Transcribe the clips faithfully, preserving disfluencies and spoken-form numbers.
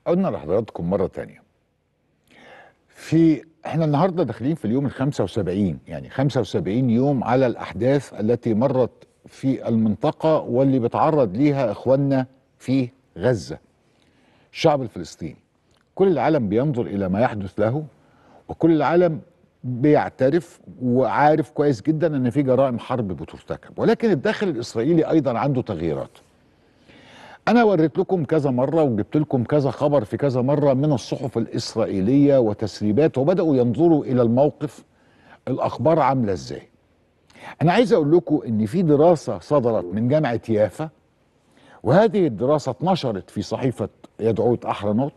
قلنا لحضراتكم مرة تانية. في احنا النهارده داخلين في اليوم ال خمسة وسبعين، يعني خمسة وسبعين يوم على الأحداث التي مرت في المنطقة واللي بتعرض ليها إخواننا في غزة. الشعب الفلسطيني كل العالم بينظر إلى ما يحدث له، وكل العالم بيعترف وعارف كويس جدا ان في جرائم حرب بترتكب، ولكن الداخل الإسرائيلي أيضا عنده تغييرات. أنا وريت لكم كذا مرة وجبت لكم كذا خبر في كذا مرة من الصحف الإسرائيلية وتسريبات، وبدأوا ينظروا إلى الموقف الأخبار عاملة إزاي. أنا عايز أقول لكم إن في دراسة صدرت من جامعة يافا، وهذه الدراسة اتنشرت في صحيفة يدعوت أحرنوت،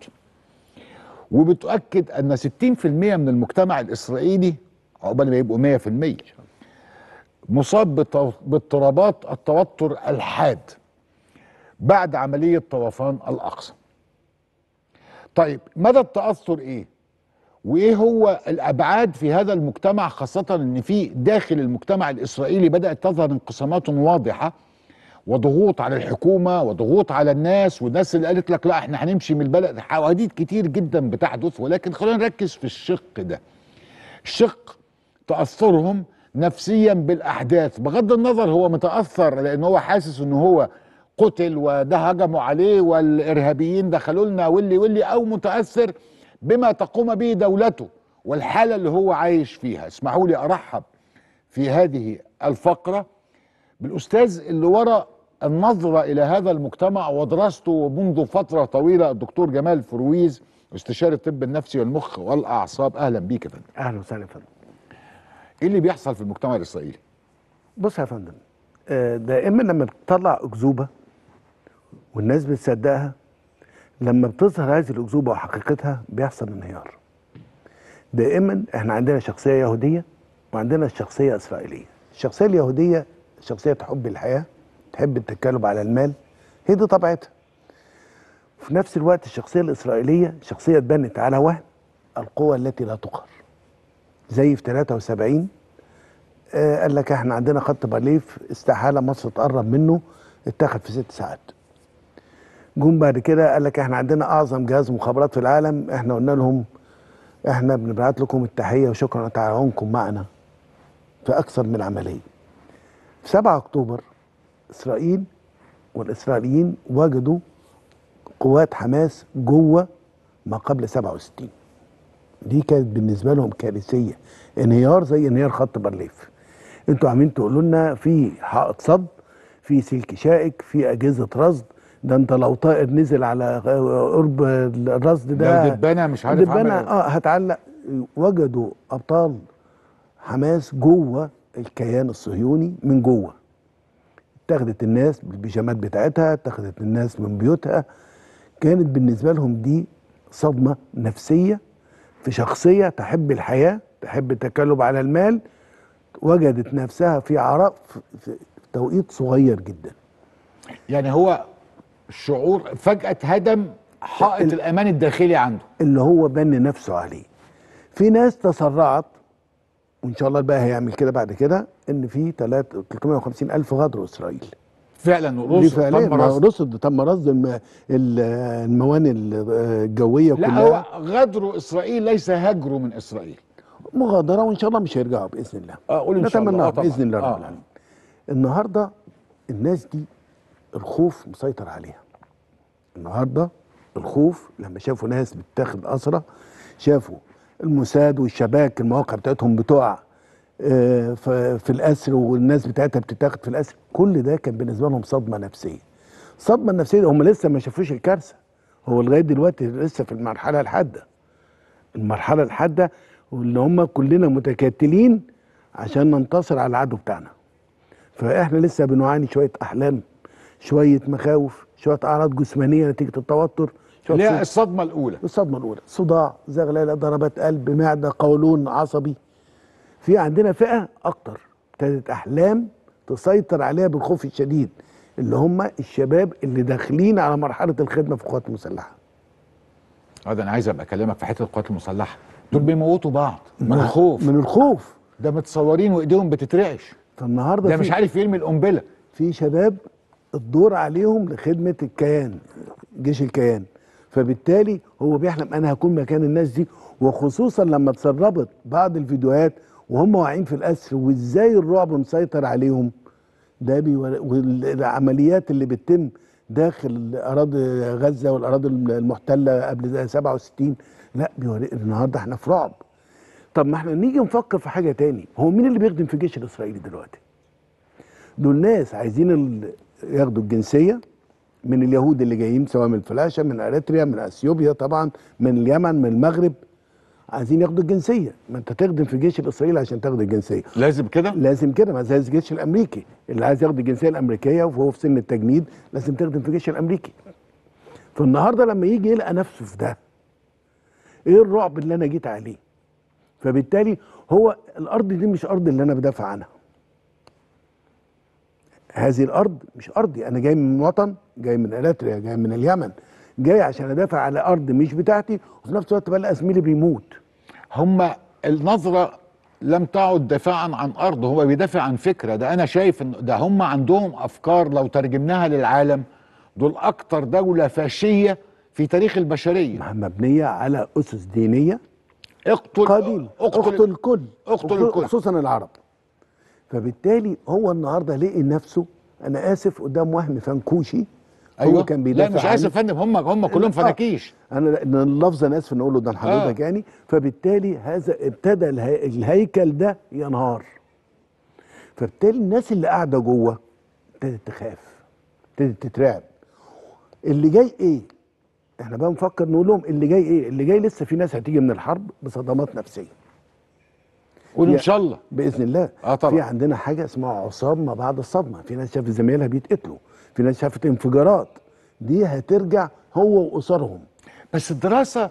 وبتؤكد أن ستين في المية من المجتمع الإسرائيلي عقبال ما يبقوا مية في المية مصاب باضطرابات التوتر الحاد بعد عملية طوفان الأقصى. طيب مدى التأثر ايه؟ وايه هو الابعاد في هذا المجتمع، خاصة ان في داخل المجتمع الاسرائيلي بدأت تظهر انقسامات واضحة وضغوط على الحكومة وضغوط على الناس، والناس اللي قالت لك لا احنا هنمشي من البلد. حواديت كتير جدا بتحدث، ولكن خلينا نركز في الشق ده، الشق تأثرهم نفسيا بالاحداث. بغض النظر هو متأثر لان هو حاسس ان هو قتل وده هجموا عليه والارهابيين دخلوا لنا واللي واللي، او متاثر بما تقوم به دولته والحاله اللي هو عايش فيها. اسمحوا لي ارحب في هذه الفقره بالاستاذ اللي ورا النظره الى هذا المجتمع ودراسته منذ فتره طويله، الدكتور جمال فرويز، استشاري الطب النفسي والمخ والاعصاب. اهلا بيك يا فندم. اهلا وسهلا يا فندم. ايه اللي بيحصل في المجتمع الاسرائيلي؟ بص يا فندم، دائما لما بتطلع اكذوبه والناس بتصدقها، لما بتظهر هذه الاكذوبه وحقيقتها بيحصل انهيار. دائما احنا عندنا شخصيه يهوديه وعندنا الشخصيه اسرائيليه. الشخصيه اليهوديه شخصيه تحب الحياه، تحب التكالب على المال، هي دي طبيعتها. في نفس الوقت الشخصيه الاسرائيليه شخصيه اتبنت على وهم القوه التي لا تقهر. زي في ثلاثة وسبعين آه قال لك احنا عندنا خط بارليف استحاله مصر تقرب منه، اتاخد في ست ساعات. جم بعد كده قال لك احنا عندنا اعظم جهاز مخابرات في العالم، احنا قلنا لهم احنا بنبعت لكم التحيه وشكرا على تعاونكم معنا في اكثر من عمليه. في سبعة اكتوبر اسرائيل والاسرائيليين وجدوا قوات حماس جوه ما قبل سبعة وستين. دي كانت بالنسبه لهم كارثيه، انهيار زي انهيار خط بارليف. انتوا عاملين تقولوا لنا في حائط صد، في سلك شائك، في اجهزه رصد، ده انت لو طائر نزل على قرب الرصد ده لو دبانه مش عارف دبانه عمل اه هتعلق. وجدوا ابطال حماس جوه الكيان الصهيوني من جوه. اتخذت الناس بالبيجامات بتاعتها، اتخذت الناس من بيوتها. كانت بالنسبه لهم دي صدمه نفسيه في شخصيه تحب الحياه، تحب التكالب على المال، وجدت نفسها في عراء في توقيت صغير جدا. يعني هو شعور فجأة هدم حائط الأمان الداخلي عنده اللي هو بني نفسه عليه. في ناس تسرعت، وإن شاء الله بقى هيعمل كده بعد كده، إن في ثلاثمائة وخمسين ألف غادروا إسرائيل. فعلا رصد تم رصد رصد تم رصد الم... الموانئ الجوية لا كلها. هو غادروا إسرائيل ليس هجروا من إسرائيل، مغادرة، وإن شاء الله مش هيرجعوا بإذن الله. أقول إن شاء الله. نتمنى بإذن الله رب العالمين. النهارده الناس دي الخوف مسيطر عليها. النهارده الخوف لما شافوا ناس بتاخد أسرى، شافوا الموساد والشباك المواقع بتاعتهم بتقع في الأسر والناس بتاعتها بتتاخد في الأسر، كل ده كان بالنسبة لهم صدمة نفسية. الصدمة النفسية هم لسه ما شافوش الكارثة، هو لغاية دلوقتي لسه في المرحلة الحادة. المرحلة الحادة واللي هم كلنا متكاتلين عشان ننتصر على العدو بتاعنا. فاحنا لسه بنعاني شوية أحلام، شوية مخاوف، شوية أعراض جسمانية نتيجة التوتر. اللي هي الصدمة الأولى. الصدمة الأولى صداع، زغلله، ضربات قلب، معدة، قولون عصبي. في عندنا فئة أكتر ابتدت أحلام تسيطر عليها بالخوف الشديد، اللي هم الشباب اللي داخلين على مرحلة الخدمة في القوات المسلحة. هذا أنا عايز أبقى أكلمك في حتة القوات المسلحة، دول بيموتوا بعض من الخوف. من الخوف ده متصورين وإيديهم بتترعش. فالنهارده ده مش عارف يرمي القنبلة. في شباب الدور عليهم لخدمة الكيان، جيش الكيان، فبالتالي هو بيحلم انا هكون مكان الناس دي، وخصوصا لما تسربت بعض الفيديوهات وهم واقعين في الاسر وازاي الرعب مسيطر عليهم. ده بيور... والعمليات اللي بتتم داخل اراضي غزه والاراضي المحتله قبل سبعة وستين، لا بيوري النهارده احنا في رعب. طب ما احنا نيجي نفكر في حاجه تاني، هو مين اللي بيخدم في الجيش الاسرائيلي دلوقتي؟ دول ناس عايزين ال... ياخدوا الجنسيه من اليهود اللي جايين، سواء من الفلاشه، من اريتريا، من اثيوبيا طبعا، من اليمن، من المغرب، عايزين ياخدوا الجنسيه. ما انت تخدم في الجيش الاسرائيلي عشان تاخد الجنسيه. لازم كده؟ لازم كده، ما زي الجيش الامريكي اللي عايز ياخد الجنسيه الامريكيه وهو في سن التجنيد لازم تخدم في الجيش الامريكي. فالنهارده لما يجي يلقى نفسه في ده، ايه الرعب اللي انا جيت عليه؟ فبالتالي هو الارض دي مش ارض اللي انا بدافع عنها. هذه الارض مش ارضي، انا جاي من وطن، جاي من اريتريا، جاي من اليمن، جاي عشان ادافع على ارض مش بتاعتي، وفي نفس الوقت بلقى زميلي بيموت. هم النظرة لم تعد دفاعا عن ارض، هو بيدافع عن فكرة. ده انا شايف ان ده هم عندهم افكار لو ترجمناها للعالم، دول اكتر دولة فاشية في تاريخ البشرية، مبنية على اسس دينية. اقتل قابيل، اقتل, اقتل الكل، اقتل الكل، خصوصا العرب. فبالتالي هو النهارده لقي نفسه، انا اسف، قدام وهم فنكوشي. أيوة. هو كان بيدافع، لا مش اسف يا فندم، هم هم كلهم فناكيش. آه. انا اللفظ انا اسف نقوله قدام حضرتك. آه. يعني فبالتالي هذا ابتدى الهي... الهيكل ده ينهار. فبالتالي الناس اللي قاعده جوه ابتدت تخاف، ابتدت تترعب. اللي جاي ايه؟ احنا بقى نفكر نقول لهم اللي جاي ايه؟ اللي جاي لسه في ناس هتيجي من الحرب بصدمات نفسيه. قولوا ان شاء الله باذن الله. اه طبعا. في عندنا حاجه اسمها عصاب ما بعد الصدمه، في ناس شافت زمايلها بيتقتلوا، في ناس شافت انفجارات، دي هترجع هو واسرهم. بس الدراسه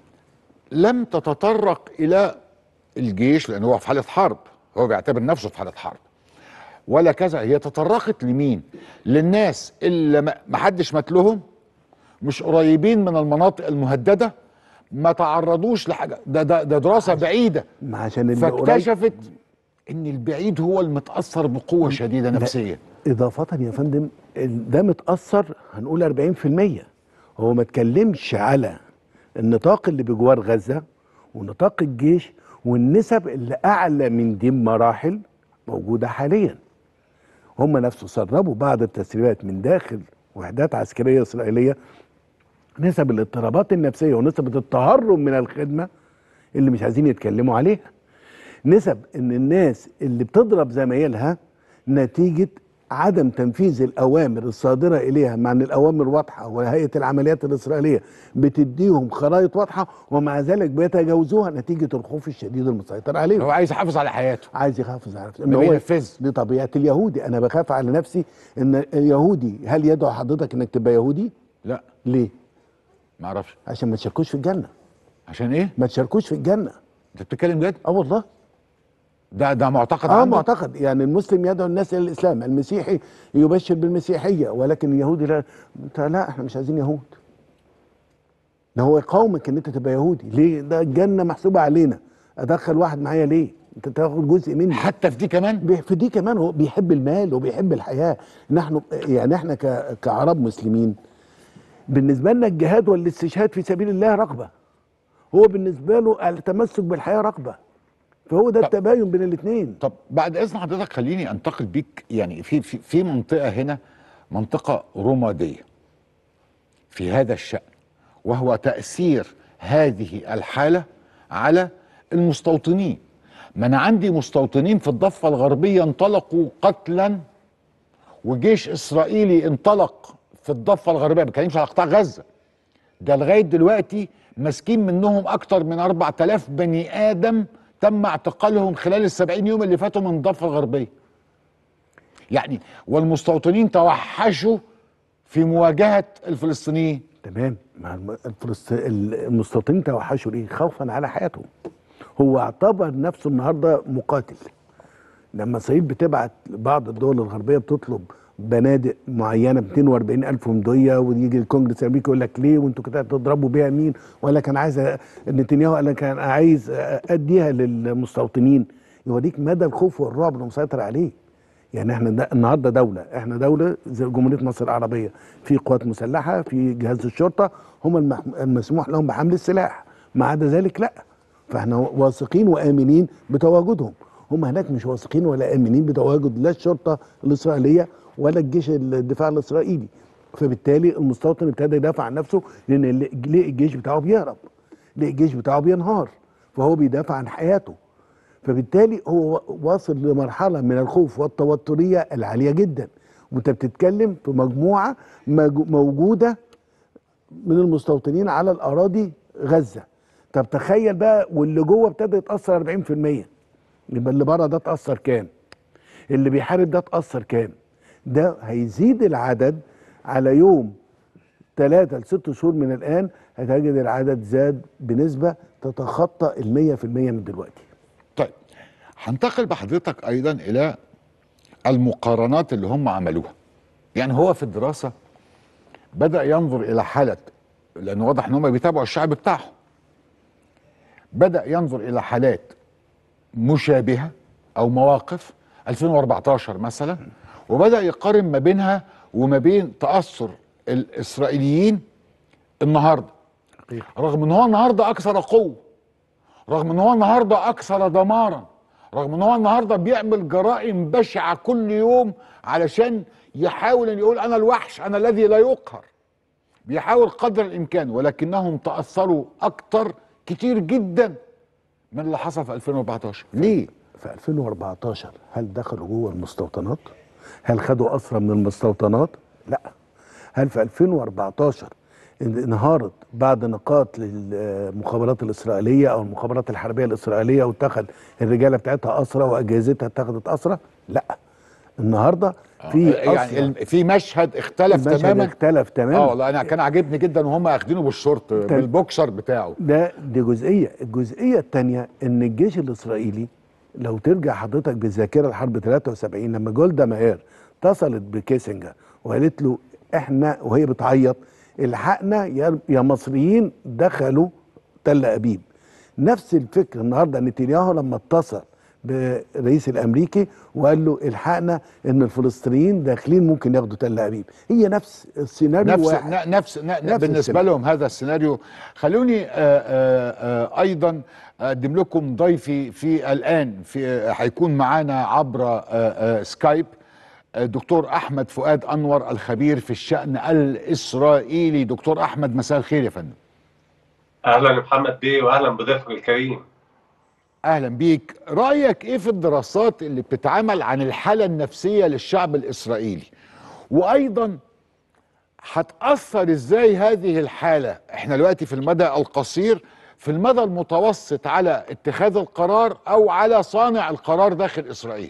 لم تتطرق الى الجيش لان هو في حاله حرب، هو بيعتبر نفسه في حاله حرب ولا كذا. هي تطرقت لمين؟ للناس اللي ما حدش مات لهم، مش قريبين من المناطق المهدده، ما تعرضوش لحاجه. ده ده, ده دراسه بعيده، عشان فاكتشفت ان البعيد هو المتاثر بقوه شديده نفسيا. اضافه يا فندم، ده متاثر هنقول أربعين في المية. هو ما اتكلمش على النطاق اللي بجوار غزه ونطاق الجيش والنسب اللي اعلى من دي بمراحل موجوده حاليا. هم نفسه سربوا بعض التسريبات من داخل وحدات عسكريه اسرائيليه، نسب الاضطرابات النفسيه ونسب التهرب من الخدمه اللي مش عايزين يتكلموا عليها، نسب ان الناس اللي بتضرب زمايلها نتيجه عدم تنفيذ الاوامر الصادره اليها، مع ان الاوامر واضحه وهيئه العمليات الاسرائيليه بتديهم خرائط واضحه، ومع ذلك بيتجاوزوها نتيجه الخوف الشديد المسيطر عليهم. هو عايز يحافظ على حياته، عايز يحافظ على نفسه، ان هو ينفذ. دي طبيعه اليهودي. انا بخاف على نفسي ان اليهودي، هل يدعو حضرتك انك تبقى يهودي؟ لا. ليه؟ ما اعرفش. عشان ما تشاركوش في الجنه. عشان ايه؟ ما تشاركوش في الجنه. انت بتتكلم جد؟ اه والله. ده ده معتقد اه عنده؟ معتقد. يعني المسلم يدعو الناس الى الاسلام، المسيحي يبشر بالمسيحيه، ولكن اليهودي لا. انت لا، احنا مش عايزين يهود. ده هو يقاومك ان انت تبقى يهودي. ليه؟ ده الجنه محسوبه علينا، ادخل واحد معايا ليه؟ انت تاخد جزء مني. حتى في دي كمان؟ في دي كمان. هو بيحب المال وبيحب الحياه. نحن يعني احنا كعرب مسلمين بالنسبه لنا الجهاد والاستشهاد في سبيل الله رغبه، هو بالنسبه له التمسك بالحياه رغبه. فهو ده التباين بين الاثنين. طب بعد اذن حضرتك خليني انتقل بيك، يعني في في في منطقه هنا، منطقه رماديه في هذا الشأن، وهو تأثير هذه الحاله على المستوطنين. ما انا عندي مستوطنين في الضفه الغربيه انطلقوا قتلا، وجيش اسرائيلي انطلق في الضفه الغربيه، ما بتكلمش على قطاع غزه. ده لغايه دلوقتي ماسكين منهم اكتر من أربعة آلاف بني ادم تم اعتقالهم خلال السبعين يوم اللي فاتوا من الضفه الغربيه. يعني والمستوطنين توحشوا في مواجهه الفلسطينيين. تمام. مع الفلسط... المستوطنين توحشوا ليه؟ خوفا على حياتهم. هو اعتبر نفسه النهارده مقاتل. لما اسرائيل بتبعت بعض الدول الغربيه بتطلب بنادق معينه مئتين وأربعين ألف مضيه، ويجي الكونجرس الامريكي يقول لك ليه وانتوا كده هتضربوا بيها مين؟ ولا كان عايز نتنياهو قال لك انا عايز اديها للمستوطنين. يوريك مدى الخوف والرعب اللي مسيطر عليه. يعني احنا دا النهارده دوله، احنا دوله زي جمهوريه مصر العربيه، في قوات مسلحه، في جهاز الشرطه، هم المح- المسموح لهم بحمل السلاح، ما عدا ذلك لا. فاحنا واثقين وامنين بتواجدهم. هم هناك مش واثقين ولا امنين بتواجد لا الشرطه الاسرائيليه ولا الجيش الدفاع الاسرائيلي. فبالتالي المستوطن ابتدى يدافع عن نفسه، لان ال- ليه الجيش بتاعه بيهرب، ليه الجيش بتاعه بينهار، فهو بيدافع عن حياته. فبالتالي هو واصل لمرحله من الخوف والتوتريه العاليه جدا. وانت بتتكلم في مجموعه مج- موجوده من المستوطنين على الاراضي غزه. طب تخيل بقى واللي جوه ابتدى يتاثر أربعين في المية، يبقى اللي بره ده اتاثر كام؟ اللي بيحارب ده اتاثر كام؟ ده هيزيد العدد على يوم ثلاثة لست شهور من الان، هتجد العدد زاد بنسبه تتخطى ال مية في المية من دلوقتي. طيب، هنتقل بحضرتك ايضا الى المقارنات اللي هم عملوها. يعني هو في الدراسه بدأ ينظر إلى حالة، لأنه واضح إن هم بيتابعوا الشعب بتاعهم، بدأ ينظر إلى حالات مشابهة أو مواقف ألفين وأربعتاشر مثلا، وبدأ يقارن ما بينها وما بين تأثر الإسرائيليين النهارده، رغم إن هو النهارده أكثر قوة، رغم إن هو النهارده أكثر دمارا، رغم إن هو النهارده بيعمل جرائم بشعة كل يوم علشان يحاول أن يقول أنا الوحش، أنا الذي لا يقهر، بيحاول قدر الامكان، ولكنهم تاثروا اكتر كتير جدا من اللي حصل في ألفين وأربعتاشر. ليه؟ في ألفين وأربعتاشر هل دخلوا جوه المستوطنات؟ هل خدوا أسرى من المستوطنات؟ لا. هل في ألفين وأربعتاشر انهارت بعد نقاط للمخابرات الإسرائيلية أو المخابرات الحربية الإسرائيلية واتخذ الرجالة بتاعتها أسرى وأجهزتها اتخذت أسرى؟ لا. النهارده في يعني أسرى، الم- في مشهد اختلف المشهد تماما. اختلف اه تماما. والله انا كان عاجبني جدا وهم اخدينه بالشورت تم- بالبوكسر بتاعه. ده دي جزئيه. الجزئيه الثانيه ان الجيش الاسرائيلي، لو ترجع حضرتك بالذاكره لحرب ثلاثة وسبعين لما جولدا مائير اتصلت بكيسنجر وقالت له احنا، وهي بتعيط، الحقنا يا يا مصريين دخلوا تل ابيب. نفس الفكر النهارده نتنياهو لما اتصل بالرئيس الامريكي وقال له الحقنا ان الفلسطينيين داخلين ممكن ياخدوا تل ابيب، هي نفس السيناريو نفس واحد. ن- نفس ن- نفس بالنسبه السيناريو. لهم هذا السيناريو. خلوني آه، آه، آه، ايضا اقدم لكم ضيفي في الان، في هيكون معانا عبر آه، آه، سكايب آه، دكتور احمد فؤاد انور، الخبير في الشأن الاسرائيلي. دكتور احمد، مساء الخير يا فندم. اهلا يا محمد بيه، واهلا بضيفك الكريم. اهلا بيك. رايك ايه في الدراسات اللي بتتعمل عن الحاله النفسيه للشعب الاسرائيلي، وايضا هتاثر ازاي هذه الحاله، احنا دلوقتي في المدى القصير، في المدى المتوسط، على اتخاذ القرار او على صانع القرار داخل اسرائيل؟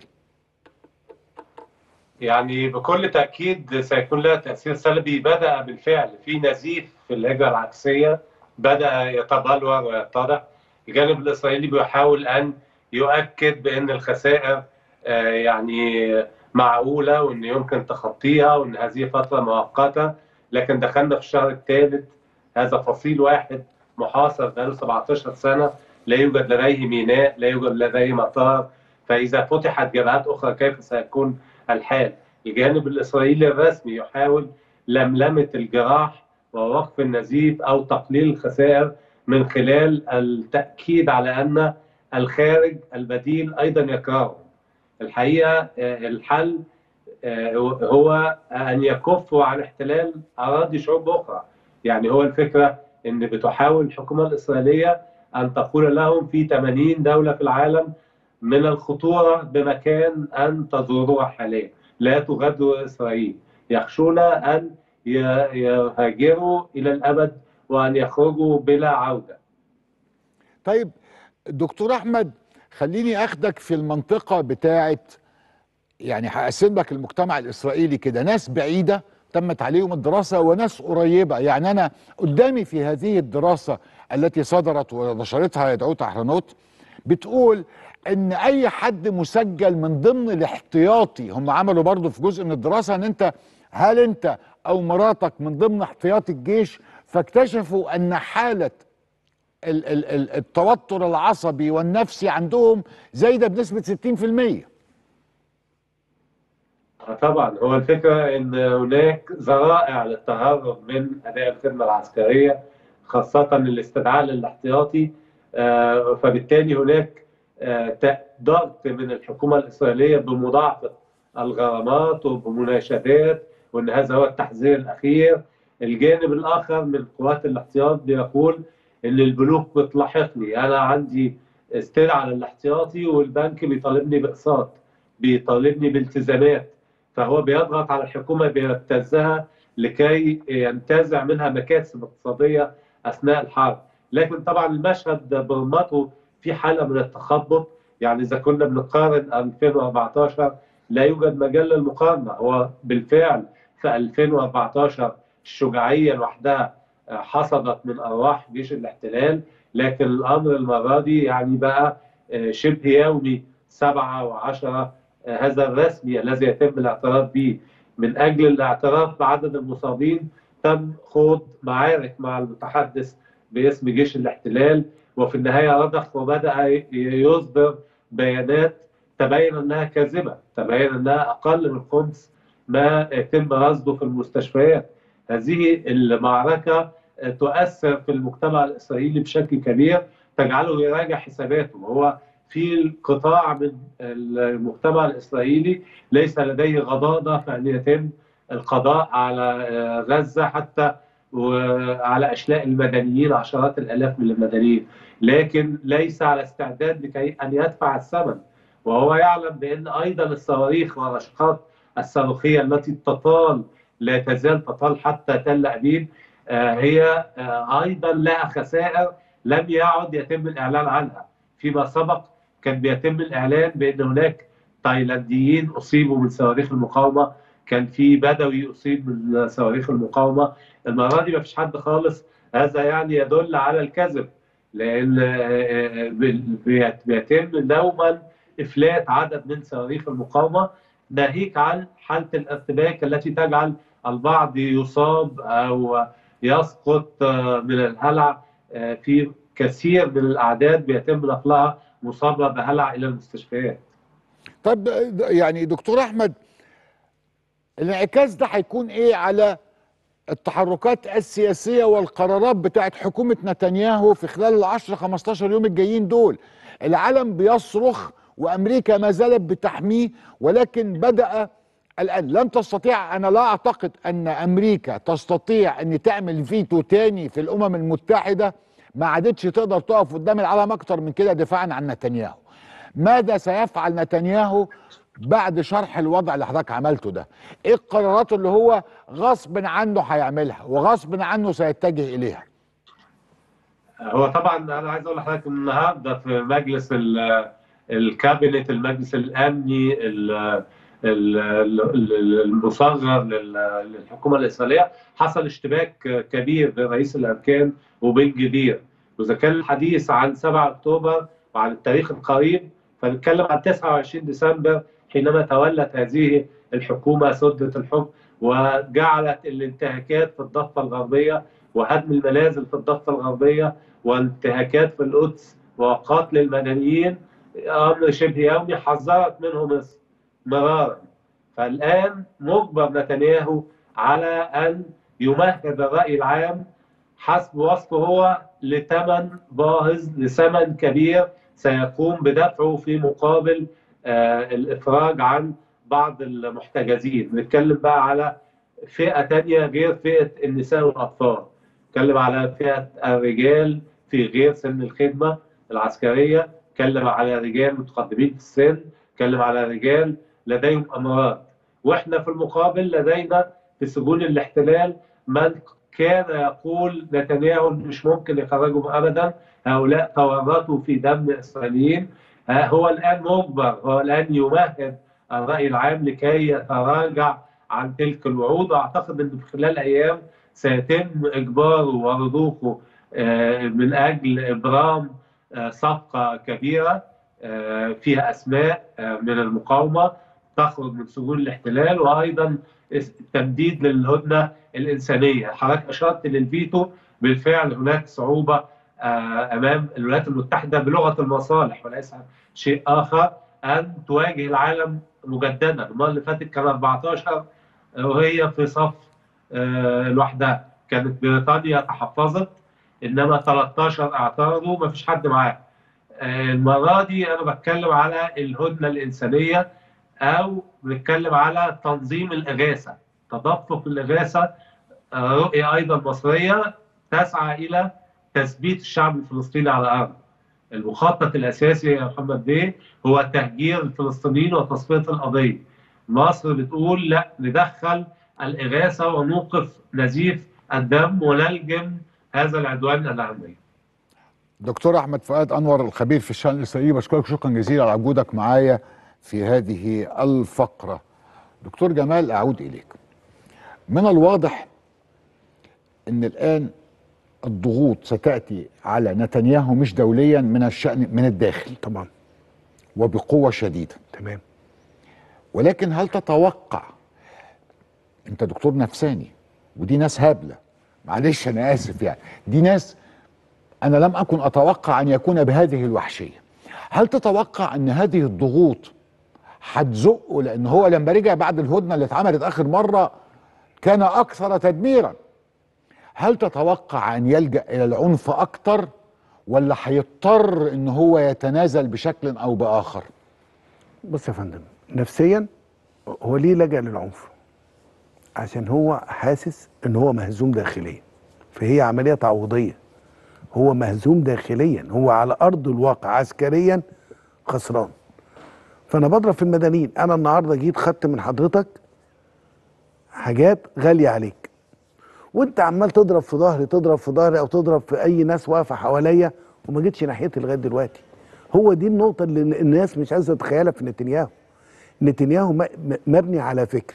يعني بكل تاكيد سيكون لها تاثير سلبي. بدا بالفعل في نزيف في الهجره العكسيه، بدا يتبلور ويتضح. الجانب الاسرائيلي بيحاول ان يؤكد بان الخسائر آه، يعني معقوله وان يمكن تخطيها وان هذه فتره مؤقته. لكن دخلنا في الشهر الثالث، هذا فصيل واحد محاصر بقاله سبعتاشر سنه، لا يوجد لديه ميناء، لا يوجد لديه مطار. فاذا فتحت جبهات اخرى كيف سيكون الحال؟ الجانب الاسرائيلي الرسمي يحاول لملمه الجراح ووقف النزيف او تقليل الخسائر من خلال التاكيد على ان الخارج البديل ايضا يكرهه. الحقيقه الحل هو ان يكفوا عن احتلال اراضي شعوب اخرى. يعني هو الفكره ان بتحاول الحكومه الاسرائيليه ان تقول لهم في ثمانين دوله في العالم من الخطوره بمكان ان تزوروها حاليا، لا تغادروا اسرائيل، يخشون ان يهاجروا الى الابد وان يخرجوا بلا عوده. طيب دكتور احمد، خليني اخدك في المنطقه بتاعت، يعني هقسم لك المجتمع الاسرائيلي كده، ناس بعيده تمت عليهم الدراسه وناس قريبه. يعني انا قدامي في هذه الدراسه التي صدرت ونشرتها يدعوت احرنوت بتقول ان اي حد مسجل من ضمن الاحتياطي، هم عملوا برضو في جزء من الدراسه ان انت هل انت او مراتك من ضمن احتياطي الجيش، فاكتشفوا ان حاله ال ال ال التوتر العصبي والنفسي عندهم زايده بنسبه ستين في المية. طبعا هو الفكرة إن هناك ذرائع للتهرب من أداء الخدمة العسكرية، خاصة الاستدعاء للاحتياطي. آه، فبالتالي هناك آه، ضغط من الحكومة الإسرائيلية بمضاعفة الغرامات وبمناشدات، وأن هذا هو التحذير الأخير. الجانب الآخر من قوات الاحتياط بيقول إن البنوك بتلاحقني، أنا عندي استدعاء للاحتياطي والبنك بيطالبني بأقساط، بيطالبني بالتزامات، فهو بيضغط على الحكومة بيبتزها لكي ينتزع منها مكاسب اقتصادية أثناء الحرب. لكن طبعا المشهد برمته في حالة من التخبط. يعني إذا كنا بنقارن ألفين وأربعتاشر لا يوجد مجال للمقارنة. هو بالفعل في ألفين وأربعتاشر الشجاعية لوحدها حصدت من أرواح جيش الاحتلال، لكن الأمر المرة دي يعني بقى شبه يومي. سبعة وعشرة هذا الرسمي الذي يتم الاعتراف به. من أجل الاعتراف بعدد المصابين تم خوض معارك مع المتحدث باسم جيش الاحتلال، وفي النهاية رضخ وبدأ يصدر بيانات تبين أنها كاذبة، تبين أنها أقل من خمس ما يتم رصده في المستشفيات. هذه المعركة تؤثر في المجتمع الإسرائيلي بشكل كبير، تجعله يراجع حساباته. وهو في قطاع من المجتمع الإسرائيلي ليس لديه غضاضة في أن يتم القضاء على غزة حتى وعلى أشلاء المدنيين، عشرات الآلاف من المدنيين، لكن ليس على استعداد لكي أن يدفع الثمن. وهو يعلم بأن أيضا الصواريخ والرشقات الصاروخية التي تطال لا تزال تطال حتى تل أبيب هي أيضا لها خسائر لم يعد يتم الإعلان عنها. فيما سبق كان بيتم الإعلان بأن هناك تايلانديين أصيبوا من صواريخ المقاومة، كان في بدوي أصيب من صواريخ المقاومة. المرة دي ما فيش حد خالص. هذا يعني يدل على الكذب، لأن بيتم دوما إفلات عدد من صواريخ المقاومة، ناهيك عن حالة الارتباك التي تجعل البعض يصاب أو يسقط من الهلع. في كثير من الأعداد بيتم نقلها مصابة بهلع إلى المستشفيات. طب يعني دكتور أحمد، الانعكاس ده هيكون إيه على التحركات السياسية والقرارات بتاعت حكومة نتنياهو في خلال العشرة خمستاشر يوم الجايين دول؟ العالم بيصرخ وأمريكا ما زالت بتحميه، ولكن بدأ الآن لن تستطيع، أنا لا أعتقد أن أمريكا تستطيع أن تعمل فيتو تاني في الأمم المتحدة. ما عادتش تقدر تقف قدام العالم أكتر من كده دفاعا عن نتنياهو. ماذا سيفعل نتنياهو بعد شرح الوضع اللي حضرتك عملته ده؟ ايه القرارات اللي هو غصب عنه هيعملها وغصب عنه سيتجه اليها؟ هو طبعا انا عايز اقول لحضرتك النهارده في مجلس الكابينت، المجلس الامني المصغر للحكومه الاسرائيليه، حصل اشتباك كبير بين رئيس الاركان وبين جبير. واذا كان الحديث عن سبعة اكتوبر وعن التاريخ القريب، فنتكلم عن تسعة وعشرين ديسمبر حينما تولت هذه الحكومة سدة الحكم وجعلت الانتهاكات في الضفة الغربية وهدم المنازل في الضفة الغربية وانتهاكات في القدس وقتل المدنيين أمر شبه يومي حذرت منه مصر مرارا. فالآن مجبر نتنياهو على أن يمهد الرأي العام حسب وصفه هو لثمن باهظ، لثمن كبير سيقوم بدفعه في مقابل آه الإفراج عن بعض المحتجزين. نتكلم بقى على فئة تانية غير فئة النساء والأطفال، نتكلم على فئة الرجال في غير سن الخدمة العسكرية، نتكلم على رجال متقدمين في السن، نتكلم على رجال لديهم أمراض. وإحنا في المقابل لدينا في سجون الاحتلال من كان يقول نتنياهو مش ممكن يخرجهم أبدا، هؤلاء تورطوا في دم إسرائيليين. هو الآن مجبر، هو الآن يمهد الرأي العام لكي يتراجع عن تلك الوعود. وأعتقد أن في خلال أيام سيتم إجباره ورضوخه من أجل إبرام صفقة كبيرة فيها أسماء من المقاومة تخرج من سجون الاحتلال، وأيضا تمديد للهدنة الإنسانية. حضرتك أشرت للفيتو، بالفعل هناك صعوبة أمام الولايات المتحدة بلغة المصالح وليس شيء آخر أن تواجه العالم مجددا. المره اللي فاتت كان أربعتاشر وهي في صف لوحدها. كانت بريطانيا تحفظت، انما تلتاشر اعترضوا، ما فيش حد معاه. المره دي انا بتكلم على الهدنه الانسانيه، او بنتكلم على تنظيم الاغاثه، تدفق الاغاثه. رؤيه ايضا مصريه تسعى الى تثبيت الشعب الفلسطيني على الارض. المخطط الاساسي يا محمد بيه هو تهجير الفلسطينيين وتصفيه القضيه. مصر بتقول لا، ندخل الاغاثه ونوقف نزيف الدم ونلجم هذا العدوان العملي. دكتور احمد فؤاد انور الخبير في الشان الاسرائيلي، بشكرك شكرا جزيلا على وجودك معايا في هذه الفقره. دكتور جمال، اعود اليك. من الواضح ان الان الضغوط ستاتي على نتنياهو مش دوليا، من الشان من الداخل طبعا وبقوه شديده. تمام. ولكن هل تتوقع، انت دكتور نفساني ودي ناس هابله، معلش انا اسف يعني، دي ناس انا لم اكن اتوقع ان يكون بهذه الوحشيه، هل تتوقع ان هذه الضغوط هتزقه؟ لان هو لما رجع بعد الهدنه اللي اتعملت اخر مره كان اكثر تدميرا. هل تتوقع ان يلجا الى العنف اكتر، ولا هيضطر ان هو يتنازل بشكل او باخر؟ بص يا فندم، نفسيا هو ليه لجأ للعنف؟ عشان هو حاسس ان هو مهزوم داخليا، فهي عمليه تعويضيه. هو مهزوم داخليا، هو على ارض الواقع عسكريا خسران. فانا بضرب في المدنيين. انا النهارده جيت خدت من حضرتك حاجات غاليه عليك، وانت عمال تضرب في ظهري تضرب في ظهري او تضرب في اي ناس واقفه حواليا، وما جيتش ناحيتي لغايه دلوقتي. هو دي النقطه اللي الناس مش عايزه تتخيلها في نتنياهو. نتنياهو مبني على فكر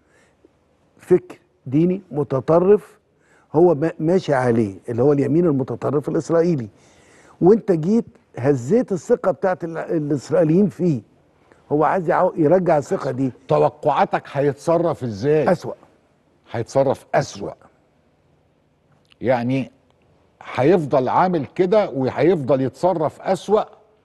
فكر ديني متطرف، هو ماشي عليه، اللي هو اليمين المتطرف الاسرائيلي. وانت جيت هزيت الثقه بتاعت الاسرائيليين فيه. هو عايز يرجع الثقه دي. توقعاتك هيتصرف ازاي؟ اسوأ. هيتصرف اسوأ. يعني هيفضل عامل كده وهيفضل يتصرف اسوأ،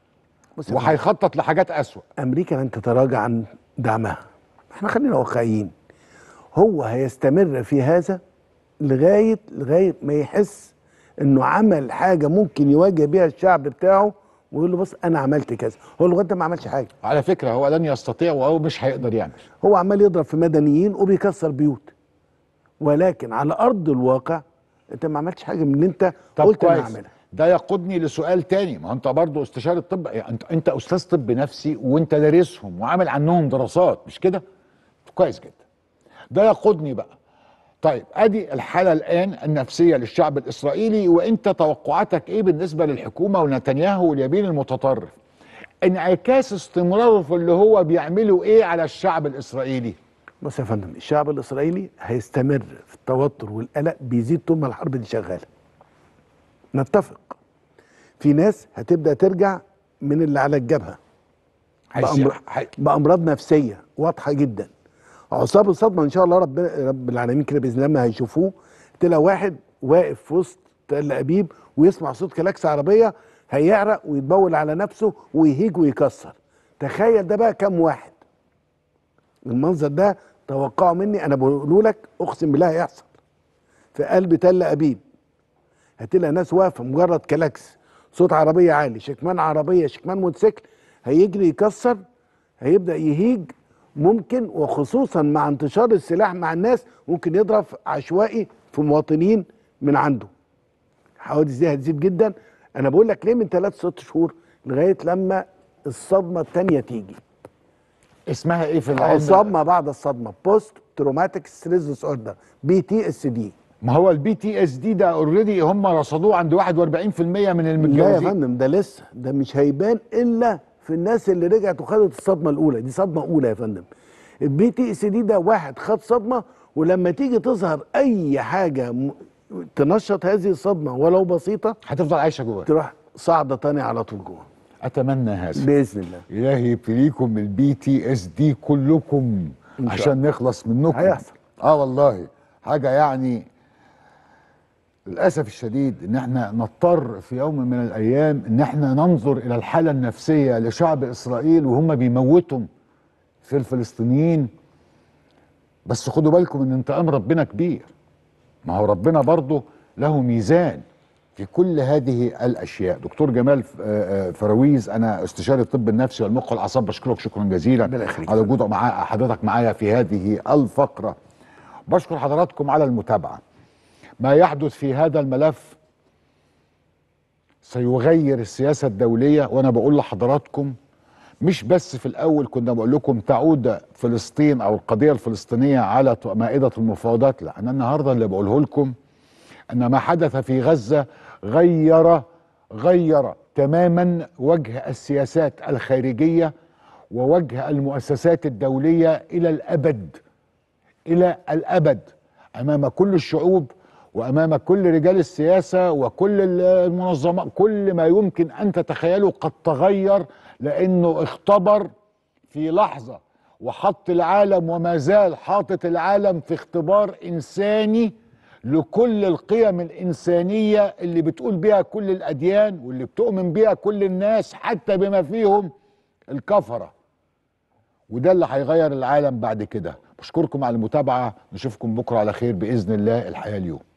وهيخطط لحاجات اسوأ. امريكا لن تتراجع عن دعمها. احنا خلينا واقعيين. هو هيستمر في هذا لغايه لغايه ما يحس انه عمل حاجه ممكن يواجه بيها الشعب بتاعه ويقول له بص انا عملت كذا. هو لغايه ده ما عملش حاجه. على فكره هو لن يستطيع وهو مش هيقدر يعمل. هو عمال يضرب في مدنيين وبيكسر بيوت، ولكن على ارض الواقع انت ما عملتش حاجه من اللي انت قلت انا هعملها. ده يقودني لسؤال تاني. ما انت برضه استشاري الطب، انت انت استاذ طب نفسي وانت دارسهم وعامل عنهم دراسات، مش كده؟ كويس جدا. ده يقودني بقى، طيب ادي الحاله الان النفسيه للشعب الاسرائيلي، وانت توقعاتك ايه بالنسبه للحكومه ونتنياهو واليمين المتطرف؟ انعكاس استمراره في اللي هو بيعمله ايه على الشعب الاسرائيلي؟ بص يا فندم، الشعب الاسرائيلي هيستمر في التوتر والقلق، بيزيد طول ما الحرب دي شغاله. نتفق. في ناس هتبدا ترجع من اللي على الجبهه بأمر... بامراض نفسيه واضحه جدا. عصاب الصدمه ان شاء الله رب رب العالمين كده باذن الله ما هيشوفوه. تلاقي واحد واقف في وسط تل ابيب ويسمع صوت كلاكس عربيه هيعرق ويتبول على نفسه ويهيج ويكسر. تخيل ده بقى كام واحد. المنظر ده توقعه مني، انا بقوله لك اقسم بالله هيحصل. في قلب تل ابيب هتلاقي ناس واقفه مجرد كلاكس، صوت عربيه عالي، شكمان عربيه، شكمان موتوسيكل، هيجري يكسر، هيبدا يهيج. ممكن وخصوصا مع انتشار السلاح مع الناس ممكن يضرب عشوائي في مواطنين من عنده. الحوادث دي هتزيد جدا. انا بقول لك ليه من ثلاث ست شهور لغايه لما الصدمه الثانيه تيجي. اسمها ايه في العلم؟ صدمه بعد الصدمه، بوست تروماتيك ستريس ديس اوردر، بي تي اس دي. ما هو البي تي اس دي ده اوريدي هم رصدوه عند واحد واربعين في المية من المتجوزين. لا يا فندم، ده لسه، ده مش هيبان الا في الناس اللي رجعت وخدت الصدمه الاولى. دي صدمه اولى يا فندم. البي تي اس دي ده واحد خد صدمه، ولما تيجي تظهر اي حاجه م... تنشط هذه الصدمه ولو بسيطه هتفضل عايشه جوه، تروح صاعده تاني على طول جوه. اتمنى هذا باذن الله. الهي يبتليكم البي تي اس دي كلكم عشان نخلص منكم. هيحصل. اه والله حاجه يعني للاسف الشديد ان احنا نضطر في يوم من الايام ان احنا ننظر الى الحاله النفسيه لشعب اسرائيل وهم بيموتوا في الفلسطينيين، بس خدوا بالكم ان انتقام ربنا كبير. ما هو ربنا برضه له ميزان في كل هذه الاشياء. دكتور جمال فراويز، انا استشاري الطب النفسي والمخ والاعصاب، بشكرك شكرا جزيلا على وجود مع حضرتك معايا في هذه الفقره. بشكر حضراتكم على المتابعه. ما يحدث في هذا الملف سيغير السياسه الدوليه، وانا بقول لحضراتكم مش بس في الاول كنا بقول لكم تعود فلسطين او القضيه الفلسطينيه على مائده المفاوضات، لا، انا النهارده اللي بقوله لكم ان ما حدث في غزه غير غير تماما وجه السياسات الخارجيه ووجه المؤسسات الدوليه الى الابد، الى الابد، امام كل الشعوب وامام كل رجال السياسه وكل المنظمات. كل ما يمكن ان تتخيله قد تغير، لانه اختبر في لحظه وحط العالم وما زال حاطط العالم في اختبار انساني لكل القيم الانسانيه اللي بتقول بيها كل الاديان واللي بتؤمن بيها كل الناس، حتى بما فيهم الكفره. وده اللي هيغير العالم بعد كده. بشكركم على المتابعه، نشوفكم بكره على خير باذن الله. الحياه اليوم.